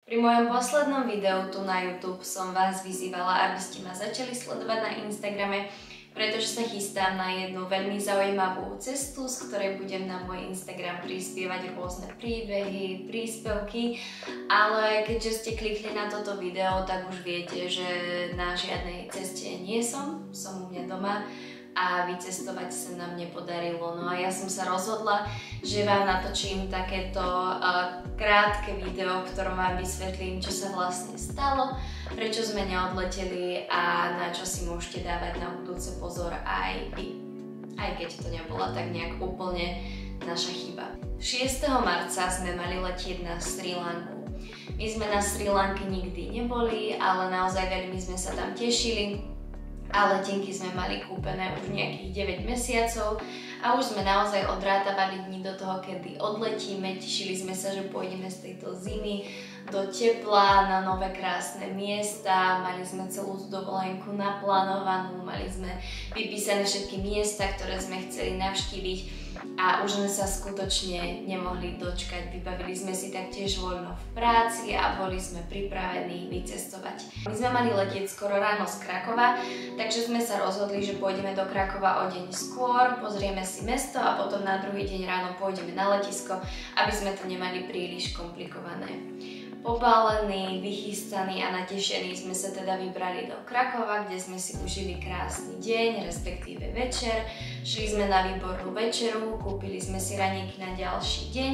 Pri mojom poslednom videu tu na YouTube som vás vyzývala, aby ste ma začali sledovať na Instagrame, pretože sa chystám na jednu veľmi zaujímavú cestu, z ktorej budem na môj Instagram prispievať rôzne príbehy, príspevky, ale keďže ste klikli na toto video, tak už viete, že na žiadnej ceste nie som u mňa doma a vycestovať sa nám nepodarilo. No a ja som sa rozhodla, že vám natočím takéto krátke video, v ktorom vám vysvetlím, čo sa vlastne stalo, prečo sme neodleteli a na čo si môžete dávať na budúce pozor aj vy. Aj keď to nebola tak nejak úplne naša chyba. 6. marca sme mali letieť na Srí Lanku. My sme na Srí Lanke nikdy neboli, ale naozaj veľmi sme sa tam tešili. A letenky sme mali kúpené už nejakých 9 mesiacov a už sme naozaj odrátavali dni do toho, kedy odletíme. Tešili sme sa, že pôjdeme z tejto zimy do tepla, na nové krásne miesta, mali sme celú dovolenku naplánovanú, mali sme vypísané všetky miesta, ktoré sme chceli navštíviť a už sme sa skutočne nemohli dočkať. Vybavili sme si taktiež voľno v práci a boli sme pripravení vycestovať. My sme mali letieť skoro ráno z Krakova, takže sme sa rozhodli, že pôjdeme do Krakova o deň skôr, pozrieme si mesto a potom na druhý deň ráno pôjdeme na letisko, aby sme to nemali príliš komplikované. Pobálení, vychystaní a natešení sme sa teda vybrali do Krakova, kde sme si užili krásny deň, respektíve večer. Šli sme na výbornú večeru, kúpili sme si raňajky na ďalší deň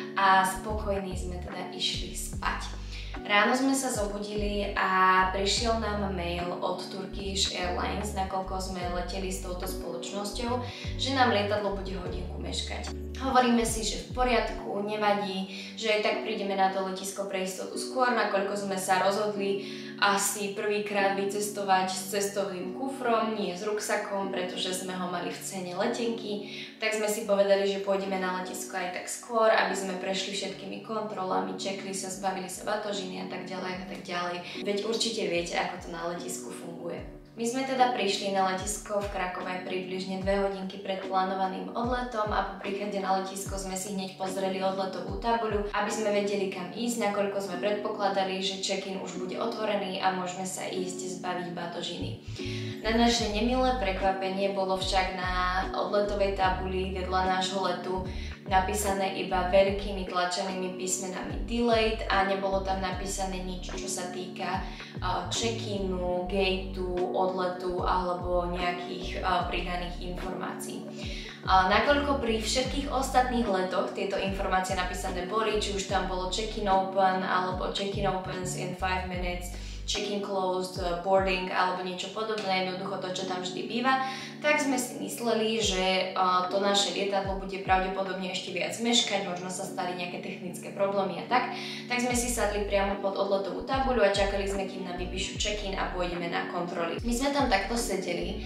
a spokojní sme teda išli spať. Ráno sme sa zobudili a prišiel nám mail od Turkish Airlines, nakoľko sme leteli s touto spoločnosťou, že nám lietadlo bude hodinku meškať. Hovoríme si, že v poriadku, nevadí, že aj tak prídeme na to letisko pre istotu skôr, nakoľko sme sa rozhodli asi prvýkrát vycestovať s cestovným kufrom, nie s ruksakom, pretože sme ho mali v cene letenky, tak sme si povedali, že pôjdeme na letisko aj tak skôr, aby sme prešli všetkými kontrolami, čekli sa, zbavili sa batožiny a tak ďalej a tak ďalej. Veď určite viete, ako to na letisku funguje. My sme teda prišli na letisko v Krakove približne 2 hodinky pred plánovaným odletom a po príchode na letisko sme si hneď pozreli odletovú tabuľu, aby sme vedeli kam ísť, nakoľko sme predpokladali, že check-in už bude otvorený a môžeme sa ísť zbaviť batožiny. Na naše nemilé prekvapenie bolo však na odletovej tabuli vedľa nášho letu napísané iba veľkými tlačenými písmenami delayed a nebolo tam napísané nič, čo sa týka check-inu, gateu, odletu alebo nejakých pridaných informácií. Nakoľko pri všetkých ostatných letoch tieto informácie napísané boli, či už tam bolo check-in open alebo check-in opens in 5 minutes, check-in closed, boarding alebo niečo podobné, jednoducho to, čo tam vždy býva, tak sme si mysleli, že to naše lietadlo bude pravdepodobne ešte viac meškať, možno sa stali nejaké technické problémy a tak sme si sadli priamo pod odletovú tabuľu a čakali sme, kým nám vypíšu check-in a pôjdeme na kontroly. My sme tam takto sedeli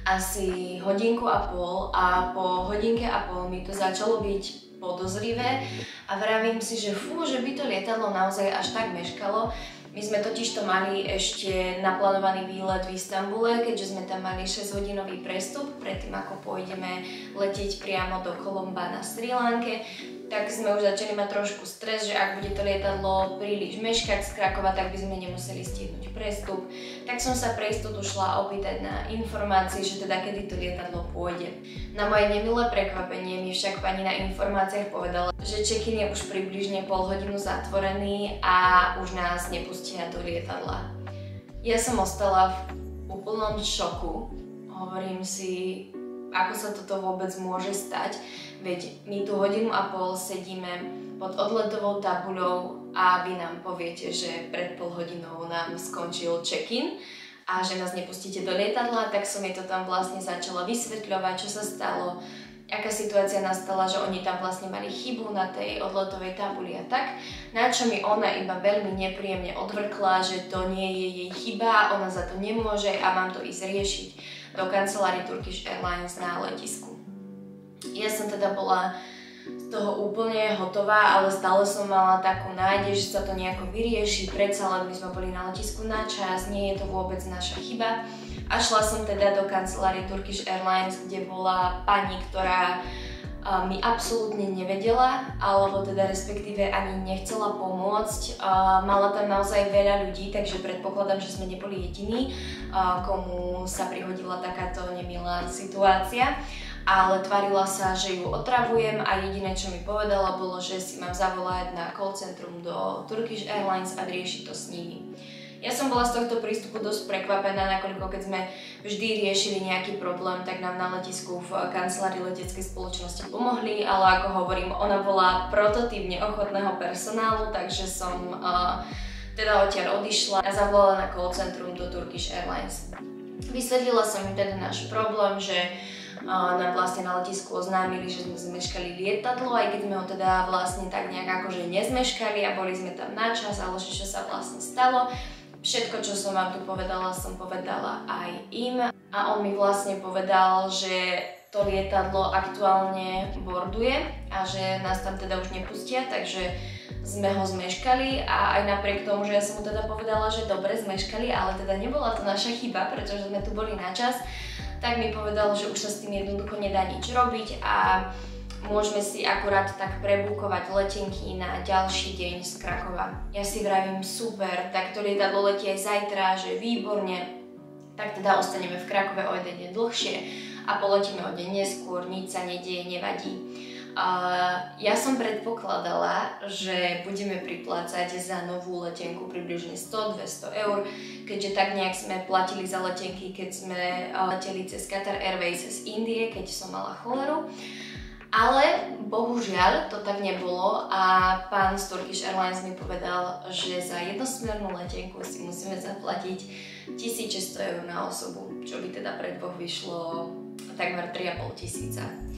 asi hodinku a pol a po hodinke a pol mi to začalo byť podozrivé a vravím si, že že by to lietadlo naozaj až tak meškalo. My sme totižto mali ešte naplánovaný výlet v Istanbule, keďže sme tam mali 6-hodinový prestup predtým, ako pôjdeme letieť priamo do Kolomba na Srí Lanke. Tak sme už začali mať trošku stres, že ak bude to lietadlo príliš meškať z Krakova, tak by sme nemuseli stihnúť prestup. Tak som sa pre istotu šla opýtať na informácie, že teda kedy to lietadlo pôjde. Na moje nemilé prekvapenie mi však pani na informáciách povedala, že check-in je už približne pol hodinu zatvorený a už nás nepustia do lietadla. Ja som ostala v úplnom šoku. Hovorím si, ako sa toto vôbec môže stať, veď my tu hodinu a pol sedíme pod odletovou tabuľou a vy nám poviete, že pred pol hodinou nám skončil check-in a že nás nepustíte do lietadla, tak som jej to tam vlastne začala vysvetľovať, čo sa stalo, aká situácia nastala, že oni tam vlastne mali chybu na tej odletovej tabuli a tak, na čo mi ona iba veľmi nepríjemne odvrkla, že to nie je jej chyba, ona za to nemôže a mám to ísť riešiť do kancelárie Turkish Airlines na letisku. Ja som teda bola z toho úplne hotová, ale stále som mala takú nádej, že sa to nejako vyrieši, predsa len my sme boli na letisku na čas, nie je to vôbec naša chyba. A šla som teda do kancelárie Turkish Airlines, kde bola pani, ktorá mi absolútne nevedela, alebo teda respektíve ani nechcela pomôcť. Mala tam naozaj veľa ľudí, takže predpokladám, že sme neboli jediní, komu sa prihodila takáto nemilá situácia. Ale tvarila sa, že ju otravujem a jediné, čo mi povedala, bolo, že si mám zavolať na call centrum do Turkish Airlines a riešiť to s nimi. Ja som bola z tohto prístupu dosť prekvapená, nakoľko keď sme vždy riešili nejaký problém, tak nám na letisku v kancelárii leteckej spoločnosti pomohli, ale ako hovorím, ona bola prototyp neochotného personálu, takže som teda odtiaľ odišla a zavolala na call centrum do Turkish Airlines. Vysvetlila som im teda náš problém, že nám vlastne na letisku oznámili, že sme zmeškali lietadlo, aj keď sme ho teda vlastne tak nejak akože nezmeškali a boli sme tam na čas, ale čo sa vlastne stalo. Všetko, čo som vám tu povedala, som povedala aj im a on mi vlastne povedal, že to lietadlo aktuálne borduje a že nás tam teda už nepustia, takže sme ho zmeškali a aj napriek tomu, že ja som mu teda povedala, že dobre zmeškali, ale teda nebola to naša chyba, pretože sme tu boli na čas, tak mi povedal, že už sa s tým jednoducho nedá nič robiť a môžeme si akurát tak prebukovať letenky na ďalší deň z Krakova. Ja si vravím super, tak to lietadlo letí aj zajtra, že výborne, tak teda ostaneme v Krakove o jeden deň dlhšie a poletíme o deň neskôr, nič sa nedieje, nevadí. Ja som predpokladala, že budeme priplácať za novú letenku približne 100-200 eur, keďže tak nejak sme platili za letenky, keď sme leteli cez Qatar Airways z Indie, keď som mala choleru. Ale bohužiaľ to tak nebolo a pán z Turkish Airlines mi povedal, že za jednosmernú letenku si musíme zaplatiť 1600 eur na osobu, čo by teda pre dvoch vyšlo takmer 3500.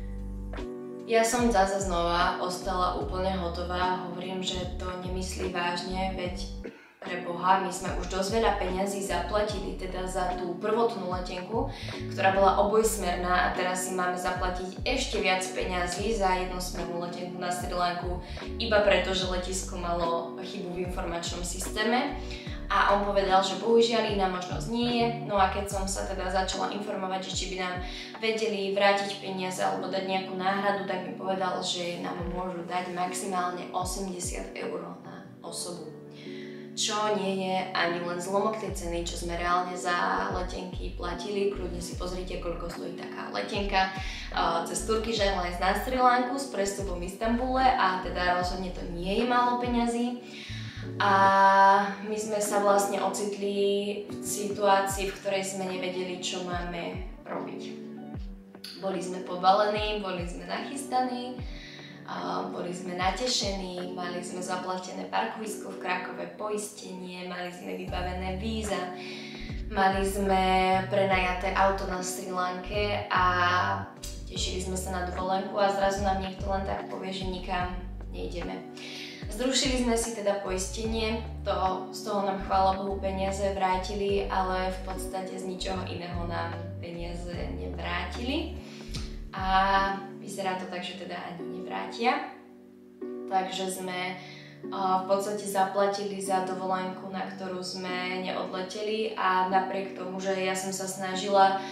Ja som zase znova ostala úplne hotová, hovorím, že to nemyslí vážne, veď pre Boha, my sme už dosť veľa peňazí zaplatili teda za tú prvotnú letenku, ktorá bola obojsmerná a teraz si máme zaplatiť ešte viac peňazí za jednosmernú letenku na Sri Lanku, iba preto, že letisko malo chybu v informačnom systéme. A on povedal, že bohužiaľ iná možnosť nie je, no a keď som sa teda začala informovať, že či by nám vedeli vrátiť peniaze alebo dať nejakú náhradu, tak mi povedal, že nám môžu dať maximálne 80 eur na osobu. Čo nie je ani len zlomok tej ceny, čo sme reálne za letenky platili. Kľudne si pozrite, koľko stojí taká letenka cez Turkish Airlines na Sri Lanku s prestupom v Istanbule a teda rozhodne to nie je málo peňazí. A my sme sa vlastne ocitli v situácii, v ktorej sme nevedeli, čo máme robiť. Boli sme pobalení, boli sme nachystaní, boli sme natešení, mali sme zaplatené parkovisko v Krakove, poistenie, mali sme vybavené víza, mali sme prenajaté auto na Sri Lanke a tešili sme sa na dovolenku a zrazu nám niekto len tak povie, že nikam nejdeme. Zrušili sme si teda poistenie, z toho nám chvála Bohu peniaze vrátili, ale v podstate z ničoho iného nám peniaze nevrátili. A vyzerá to tak, že teda ani nevrátia. Takže sme v podstate zaplatili za dovolenku, na ktorú sme neodleteli a napriek tomu, že ja som sa snažila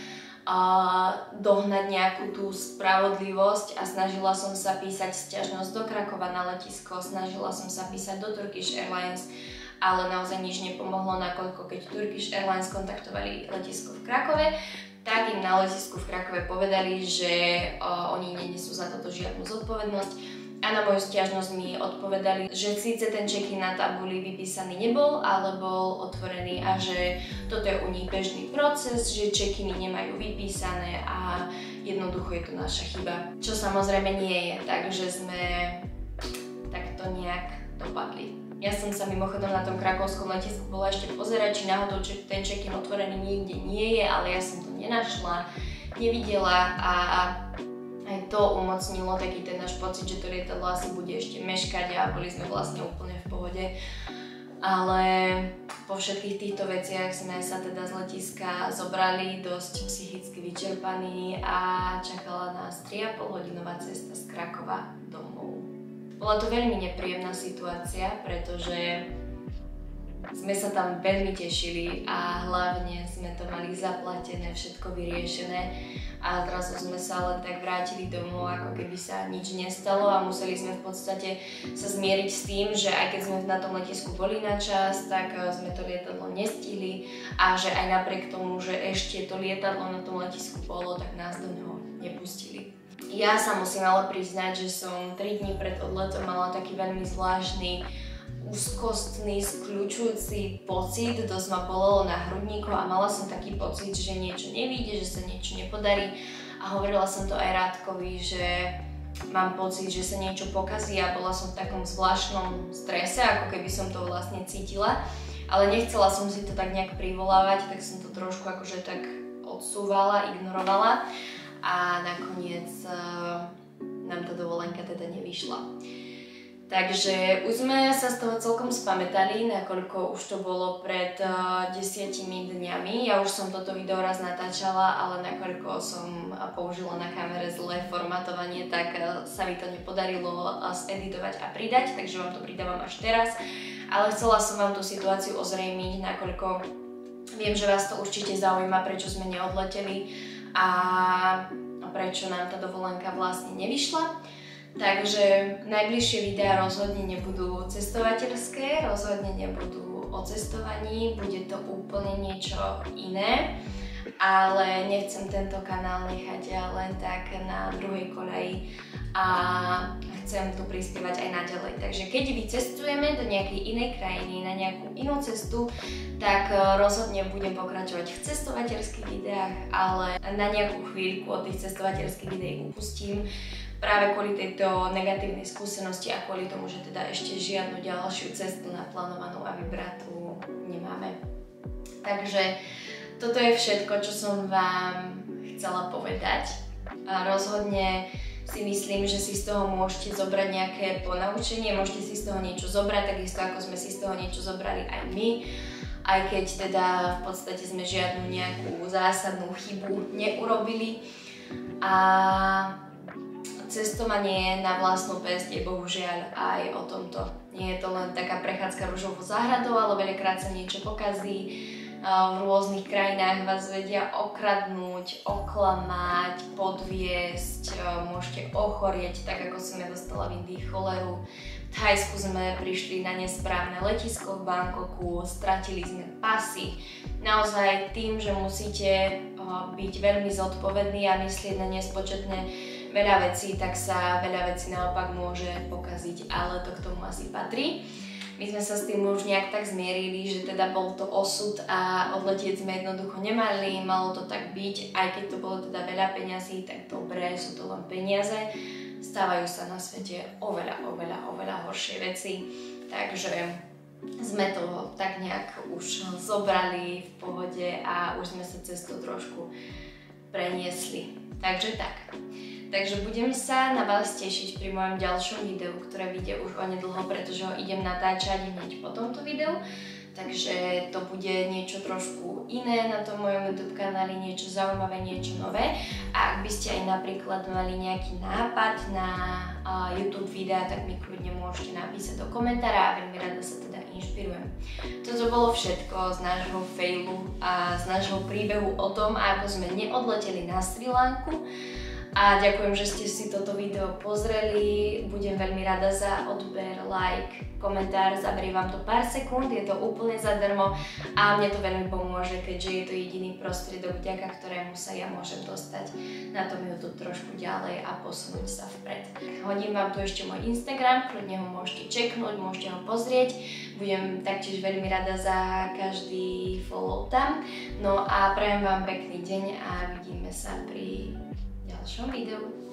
dohnať nejakú tú spravodlivosť a snažila som sa písať sťažnosť do Krakova na letisko, snažila som sa písať do Turkish Airlines, ale naozaj nič nepomohlo, nakoľko keď Turkish Airlines kontaktovali letisko v Krakove, tak im na letisku v Krakove povedali, že oni nenesú za toto žiadnu zodpovednosť. A na moju sťažnosť mi odpovedali, že síce ten check-in na tabuli vypísaný nebol, ale bol otvorený a že toto je u nich bežný proces, že check-iny nemajú vypísané a jednoducho je to naša chyba. Čo samozrejme nie je, takže sme takto nejak dopadli. Ja som sa mimochodom na tom krakovskom letisku bola ešte pozerať, či náhodou ten check-in otvorený niekde nie je, ale ja som to nenašla, nevidela a aj to umocnilo taký ten náš pocit, že to lietadlo asi bude ešte meškať a boli sme vlastne úplne v pohode. Ale po všetkých týchto veciach sme sa teda z letiska zobrali dosť psychicky vyčerpaní a čakala nás 3,5 hodinová cesta z Krakova domov. Bola to veľmi nepríjemná situácia, pretože sme sa tam veľmi tešili a hlavne sme to mali zaplatené, všetko vyriešené a zrazu sme sa len tak vrátili domov, ako keby sa nič nestalo a museli sme v podstate sa zmieriť s tým, že aj keď sme na tom letisku boli na čas, tak sme to lietadlo nestihli a že aj napriek tomu, že ešte to lietadlo na tom letisku bolo, tak nás do neho nepustili. Ja sa musím ale priznať, že som 3 dní pred odletom mala taký veľmi zvláštny, úzkostný, skľučujúci pocit, dosť ma bolelo na hrudníku a mala som taký pocit, že niečo nevyjde, že sa niečo nepodarí a hovorila som to aj Rádkovi, že mám pocit, že sa niečo pokazí a bola som v takom zvláštnom strese, ako keby som to vlastne cítila, ale nechcela som si to tak nejak privolávať, tak som to trošku akože tak odsúvala, ignorovala a nakoniec nám tá dovolenka teda nevyšla. Takže už sme sa z toho celkom spamätali, nakoľko už to bolo pred 10 dňami. Ja už som toto video raz natáčala, ale nakoľko som použila na kamere zlé formátovanie, tak sa mi to nepodarilo zeditovať a pridať, takže vám to pridávam až teraz. Ale chcela som vám tú situáciu ozrejmiť, nakoľko viem, že vás to určite zaujíma, prečo sme neodleteli a prečo nám tá dovolenka vlastne nevyšla. Takže najbližšie videá rozhodne nebudú cestovateľské, rozhodne nebudú o cestovaní, bude to úplne niečo iné, ale nechcem tento kanál nechať len tak na druhej koľaji a chcem tu prispievať aj naďalej. Takže keď vycestujeme do nejakej inej krajiny, na nejakú inú cestu, tak rozhodne budem pokračovať v cestovateľských videách, ale na nejakú chvíľku od tých cestovateľských videí upustím, práve kvôli tejto negatívnej skúsenosti a kvôli tomu, že teda ešte žiadnu ďalšiu cestu naplánovanú a vybratú nemáme. Takže toto je všetko, čo som vám chcela povedať. A rozhodne si myslím, že si z toho môžete zobrať nejaké ponaučenie, môžete si z toho niečo zobrať, takisto ako sme si z toho niečo zobrali aj my. Aj keď teda v podstate sme žiadnu nejakú zásadnú chybu neurobili. A cestovanie na vlastnú päsť je bohužiaľ aj o tomto. Nie je to len taká prechádzka ružovou záhradou, ale veľakrát sa niečo pokazí. V rôznych krajinách vás vedia okradnúť, oklamať, podviesť, môžete ochorieť, tak ako som ja dostala v Indii choleru. V Thajsku sme prišli na nesprávne letisko v Bangkoku, stratili sme pasy. Naozaj tým, že musíte byť veľmi zodpovední a myslieť na nespočetné veľa vecí, tak sa veľa vecí naopak môže pokaziť, ale to k tomu asi patrí. My sme sa s tým už nejak tak zmierili, že teda bol to osud a odletieť sme jednoducho nemali, malo to tak byť, aj keď to bolo teda veľa peňazí, tak dobre, sú to len peniaze. Stávajú sa na svete oveľa horšie veci, takže sme to tak nejak už zobrali v pohode a už sme sa cez to trošku preniesli. Takže tak. Takže budem sa na vás tešiť pri mojom ďalšom videu, ktoré vyjde už onedlho, pretože ho idem natáčať hneď po tomto videu. Takže to bude niečo trošku iné na tom mojom YouTube kanáli, niečo zaujímavé, niečo nové. A ak by ste aj napríklad mali nejaký nápad na YouTube videa, tak mi kľudne môžete napísať do komentára a veľmi rada sa teda inšpirujem. Toto bolo všetko z nášho failu a z nášho príbehu o tom, ako sme neodleteli na Srí Lanku. A ďakujem, že ste si toto video pozreli. Budem veľmi rada za odber, like, komentár. Zabrie vám to pár sekúnd, je to úplne zadarmo a mne to veľmi pomôže, keďže je to jediný prostriedok, vďaka ktorému sa ja môžem dostať na tom YouTube trošku ďalej a posunúť sa vpred. Hodím vám tu ešte môj Instagram, kľudne ho môžete čeknúť, môžete ho pozrieť. Budem taktiež veľmi rada za každý follow tam. No a prajem vám pekný deň a vidíme sa pri ďalšom videu.